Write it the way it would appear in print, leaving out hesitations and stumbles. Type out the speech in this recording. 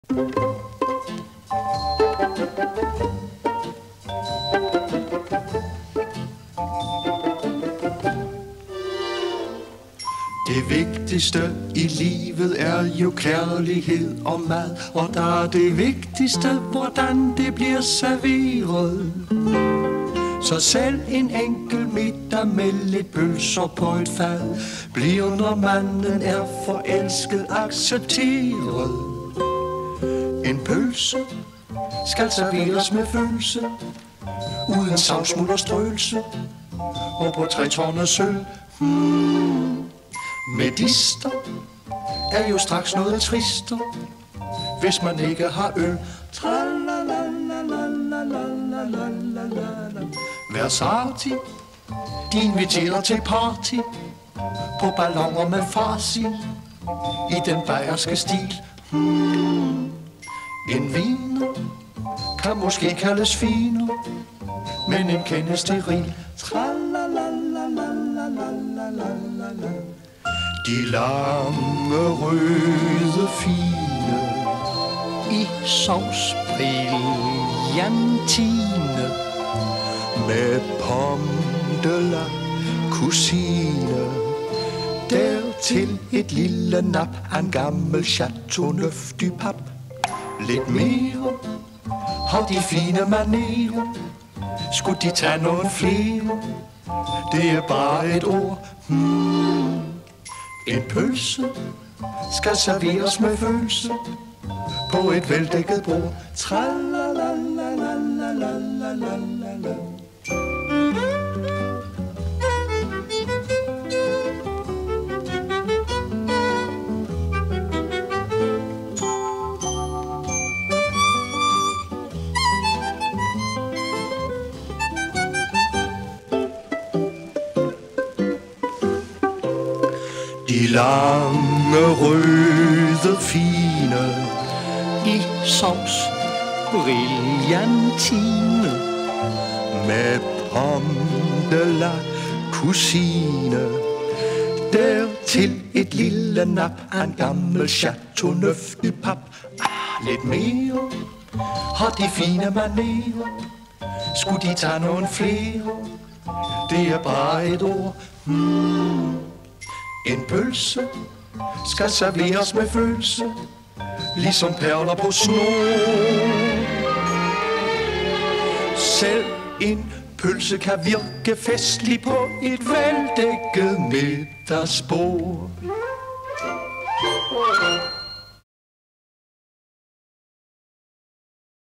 Det vigtigste i livet er jo kærlighed og mad, og der er det vigtigste, hvordan det bliver serveret. Så selv en enkel middag med lidt pølser på et fad bliver, når manden er forelsket, accepteret. En pølse skal serveres med følelse, uden savsmuld og strøelse, og på 3 tårne sølv. Medister er jo straks noget trister, hvis man ikke har øl. Versati, de inviterer til party på balloner med farsi i den bayerske stil. En viner kan måske kaldes finer, men en kendes steril. De lange, røde, fine i sovs brillantine med pomme de la cousine. Dertil et lille nap af en gammel Chateau Neuf du Pape. Lidt mere har de fine manerer. Skulle de tage nogle flere? Det er bare et ord. En pølse skal serveres med følelse på et veldækket bord. De lange, røde, fine i sovs brillantine med pomme de la cousine. Dertil et lille nap af en gammel Chateau Neuf du Pape. Lidt mere har de fine manerer. Skulle de tage nogle flere? Det er bare et ord. En pølse skal serveres med følelse, ligesom perler på snor. Selv en pølse kan virke festlig på et veldækket middagsbord.